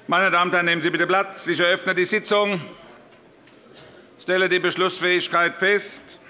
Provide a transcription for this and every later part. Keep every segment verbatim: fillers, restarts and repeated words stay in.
Meine Damen und Herren, nehmen Sie bitte Platz. Ich eröffne die Sitzung. Ich stelle die Beschlussfähigkeit fest.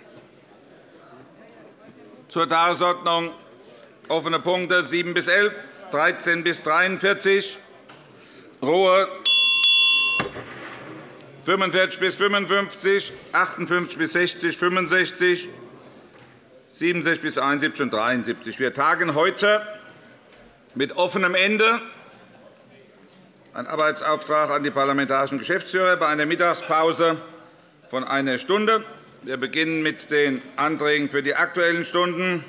Zur Tagesordnung offene Punkte sieben bis elf, dreizehn bis dreiundvierzig, Ruhe fünfundvierzig bis fünfundfünfzig, achtundfünfzig bis sechzig, fünfundsechzig, siebenundsechzig bis einundsiebzig und dreiundsiebzig. Wir tagen heute mit offenem Ende. Ein Arbeitsauftrag an die parlamentarischen Geschäftsführer bei einer Mittagspause von einer Stunde. Wir beginnen mit den Anträgen für die Aktuellen Stunden.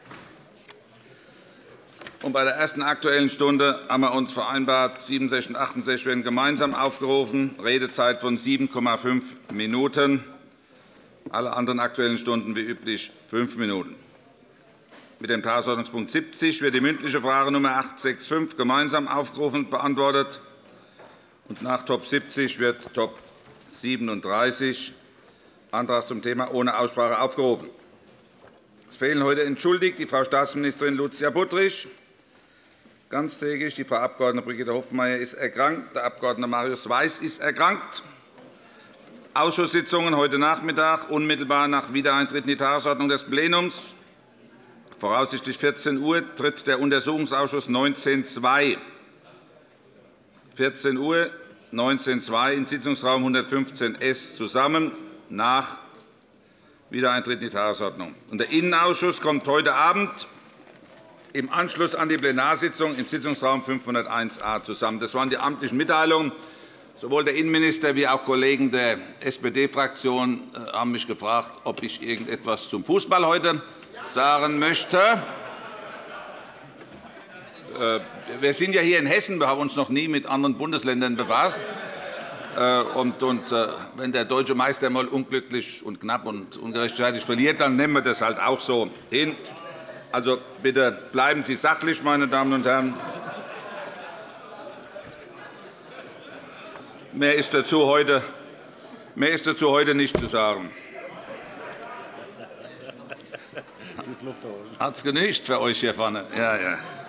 Und bei der ersten Aktuellen Stunde haben wir uns vereinbart, siebenundsechzig und achtundsechzig werden gemeinsam aufgerufen, Redezeit von sieben Komma fünf Minuten. Alle anderen Aktuellen Stunden wie üblich fünf Minuten. Mit dem Tagesordnungspunkt siebzig wird die mündliche Frage Nummer acht sechs fünf gemeinsam aufgerufen und beantwortet. Und nach Top siebzig wird Top siebenunddreißig, Antrag zum Thema ohne Aussprache, aufgerufen. Es fehlen heute entschuldigt die Frau Staatsministerin Lucia Budrich, ganztägig, die Frau Abg. Brigitte Hofmeier ist erkrankt, der Abg. Marius Weiß ist erkrankt. Ausschusssitzungen heute Nachmittag, unmittelbar nach Wiedereintritt in die Tagesordnung des Plenums. Voraussichtlich vierzehn Uhr tritt der Untersuchungsausschuss neunzehn Punkt zwei vierzehn Uhr neunzehn Punkt zwei in Sitzungsraum hundertfünfzehn S zusammen nach Wiedereintritt in die Tagesordnung. Der Innenausschuss kommt heute Abend im Anschluss an die Plenarsitzung im Sitzungsraum fünfhunderteins a zusammen. Das waren die amtlichen Mitteilungen. Sowohl der Innenminister wie auch Kollegen der S P D-Fraktion haben mich gefragt, ob ich irgendetwas zum Fußball heute sagen möchte. Wir sind ja hier in Hessen. Wir haben uns noch nie mit anderen Bundesländern befasst. Und, und, wenn der deutsche Meister einmal unglücklich und knapp und ungerechtfertigt verliert, dann nehmen wir das halt auch so hin. Also bitte bleiben Sie sachlich, meine Damen und Herren. Mehr ist dazu heute, mehr ist dazu heute nicht zu sagen. Hat es genügt für euch hier vorne? Ja, ja.